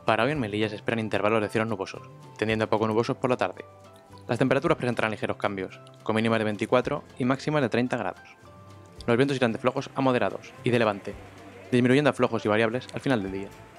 Para hoy en Melilla se esperan intervalos de cielos nubosos, tendiendo a poco nubosos por la tarde. Las temperaturas presentarán ligeros cambios, con mínimas de 24 y máximas de 30 grados. Los vientos irán de flojos a moderados y de levante, disminuyendo a flojos y variables al final del día.